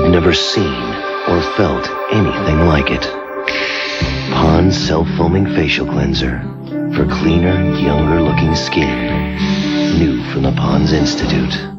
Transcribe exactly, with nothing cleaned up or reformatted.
never seen or felt anything like it. Pond's self-foaming facial cleanser for cleaner, younger-looking skin. New from the Pond's Institute.